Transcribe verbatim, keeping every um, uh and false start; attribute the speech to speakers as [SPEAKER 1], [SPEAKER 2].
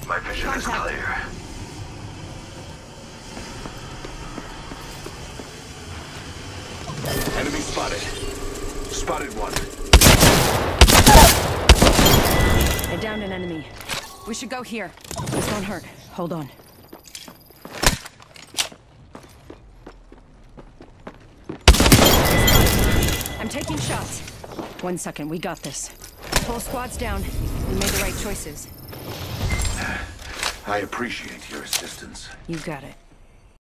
[SPEAKER 1] My vision is
[SPEAKER 2] Contact.
[SPEAKER 1] clear.
[SPEAKER 3] Enemy spotted. Spotted one.
[SPEAKER 2] I downed an enemy. We should go here. This won't hurt. Hold on. I'm taking shots. One second, we got this. Whole squad's down. We made the right choices.
[SPEAKER 3] I appreciate your assistance.
[SPEAKER 2] You got it.